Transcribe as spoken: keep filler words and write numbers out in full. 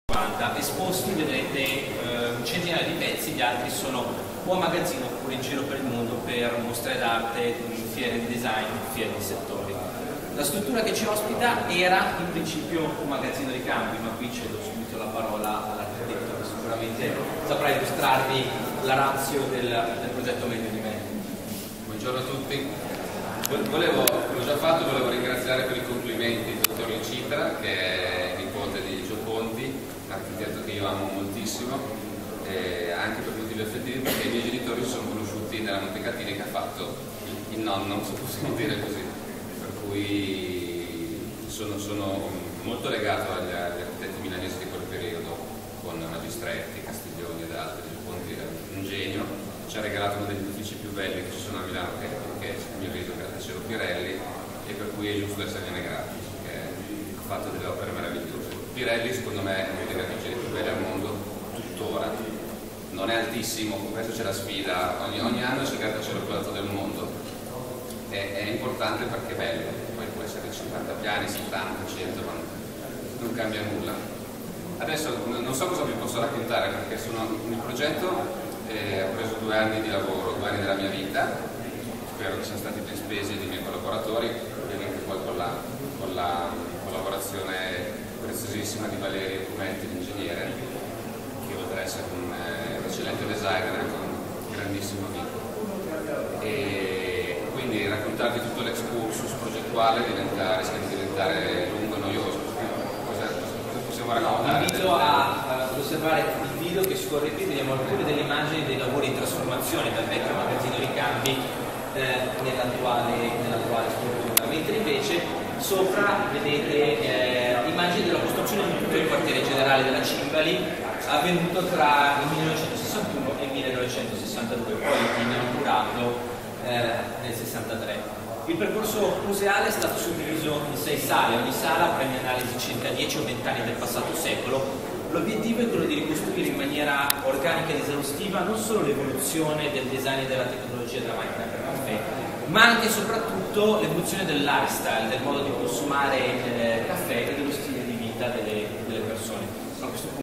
cinquanta. Esposti vedrete eh, un centinaio di pezzi, gli altri sono o a magazzino oppure in giro per il mondo per mostre d'arte, fiere di design, fiere di settori. La struttura che ci ospita era in principio un magazzino di cambi, ma qui cedo subito la parola all'architetto che sicuramente saprà illustrarvi la ratio del, del progetto meglio di me. Buongiorno a tutti. Volevo, come ho già fatto, volevo ringraziare per i complimenti il dottor Licitra, che è nipote di Gio Ponti, un architetto che io amo moltissimo, eh, anche per motivi affettivi, perché i miei genitori si sono conosciuti nella Montecatini che ha fatto il, il nonno, se possiamo dire così, per cui sono, sono molto legato agli, agli architetti milanesi di quel periodo, con Magistretti, Castiglioni ed altri. Gio Ponti era un genio, ci ha regalato uno degli edifici più belli che ci sono a Milano, che, che è il mio video grattacielo Pirelli, e per cui è giusto essergliene grati, perché ha fatto delle opere meravigliose. Pirelli secondo me è uno dei grattacieli più belli al mondo tuttora, non è altissimo, questo c'è la sfida, ogni, ogni anno c'è il grattacielo più alto del mondo, è, è importante perché è bello, poi può essere cinquanta piani, settanta, cento, ma non cambia nulla. Adesso non so cosa vi posso raccontare, perché sono nel progetto. Eh, ho preso due anni di lavoro, due anni della mia vita, spero che siano stati ben spesi dei miei collaboratori e anche poi con la, con la collaborazione preziosissima di Valerio Tumenti, l'ingegnere, che oltre ad essere un eh, eccellente designer è anche un grandissimo amico. E quindi raccontarvi tutto l'excursus progettuale diventa, rischia di diventare lungo e noioso. Cosa, cosa possiamo raccontare? No, invito a, a osservare il video che scorre qui, vediamo alcune delle immagini dei lavori di trasformazione dal vecchio magazzino di cambi eh, nell'attuale nell'attuale struttura, mentre invece sopra vedete eh, immagini della costruzione di tutto il quartiere generale della Cimbali, avvenuto tra il millenovecentosessantuno e il millenovecentosessantadue, poi inaugurato eh, nel sessantatré. Il percorso museale è stato suddiviso in sei sale, ogni sala prende analisi circa dieci o venti anni del passato secolo. L'obiettivo è quello di ricostruire in maniera organica ed esaustiva non solo l'evoluzione del design e della tecnologia della macchina per caffè, ma anche e soprattutto l'evoluzione del lifestyle, del modo di consumare eh, caffè e dello stile di vita delle, delle persone. A questo punto